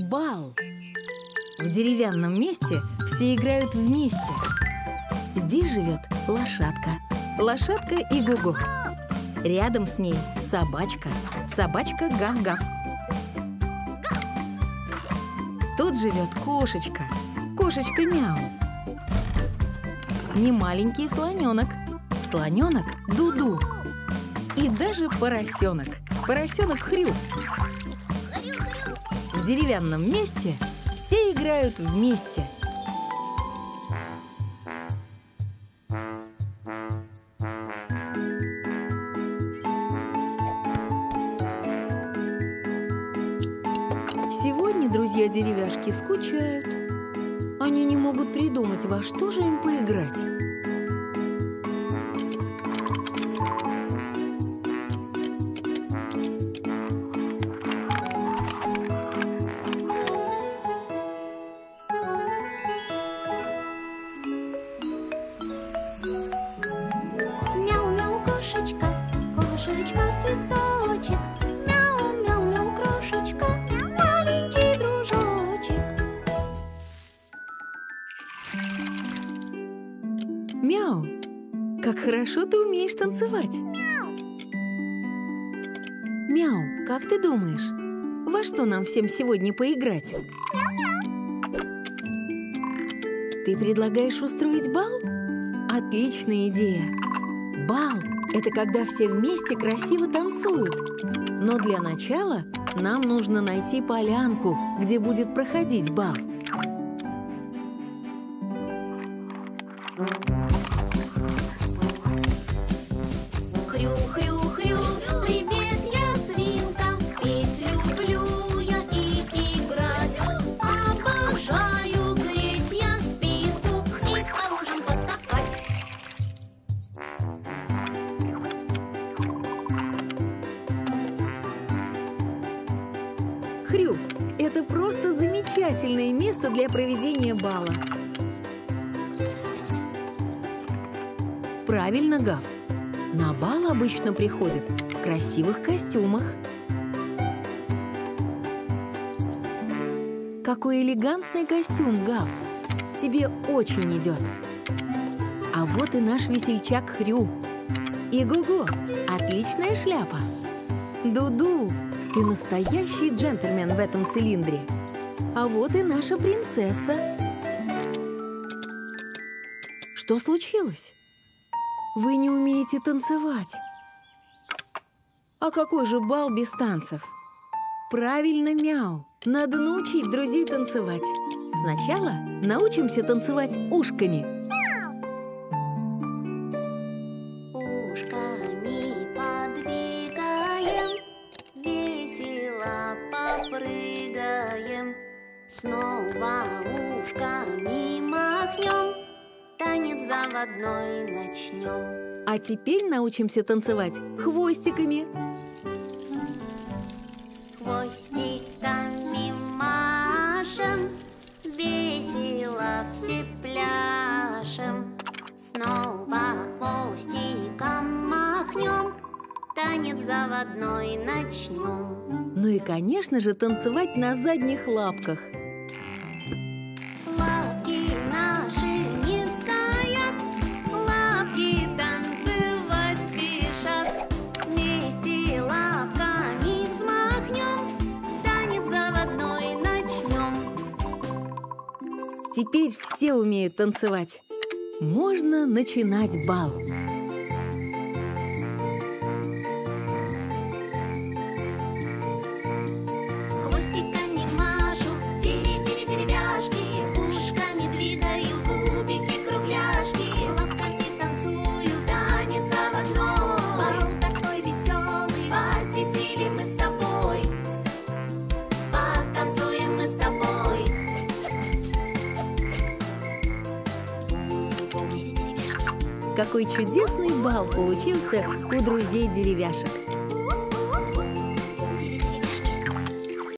Бал! В деревянном месте все играют вместе. Здесь живет лошадка. Лошадка и Гугу. Рядом с ней собачка. Собачка Гав-Гав. Тут живет кошечка. Кошечка Мяу. Немаленький слоненок. Слоненок Дуду. И даже поросенок. Поросенок Хрю. В деревянном месте все играют вместе. Сегодня друзья-деревяшки скучают. Они не могут придумать, во что же им поиграть. Мяу-мяу, кошечка, кошечка в цветочек. Мяу-мяу-мяу, крошечка, маленький дружочек. Мяу, как хорошо ты умеешь танцевать. Мяу, как ты думаешь, во что нам всем сегодня поиграть? Ты предлагаешь устроить бал? Отличная идея! Бал – это когда все вместе красиво танцуют. Но для начала нам нужно найти полянку, где будет проходить бал. Хрю-хрю-хрю, привет, я свинка. Петь люблю я и играть. Обожаю греть я спинку и по лужам поскакать. Хрю – это просто замечательное место для проведения бала. Правильно, Гав. На бал обычно приходят в красивых костюмах. Какой элегантный костюм, Гав! Тебе очень идет. А вот и наш весельчак Хрю. И Гугу, отличная шляпа. Дуду, ты настоящий джентльмен в этом цилиндре. А вот и наша принцесса. Что случилось? Вы не умеете танцевать. А какой же бал без танцев? Правильно, Мяу. Надо научить друзей танцевать. Сначала научимся танцевать ушками. Ушками подвигаем, весело попрыгаем. Снова ушками махнем, танец заводной начнем. А теперь научимся танцевать хвостиками. Хвостиками машем, весело все пляшем. Снова хвостиком махнем, танец заводной начнем. Ну и, конечно же, танцевать на задних лапках. Лапки наши не стоят, лапки танцевать спешат. Вместе лапками взмахнем, танец заводной начнем. Теперь все умеют танцевать. Можно начинать бал. Хвостиками машу, тири-тири-деревяшки, ушками двигаю кубики-кругляшки. Лапками танцую танец заводной. Бал такой веселый, посетили мы с тобой. Потанцуем мы с тобой. Тири-деревяшки. Какой чудесный бал получился у друзей-деревяшек.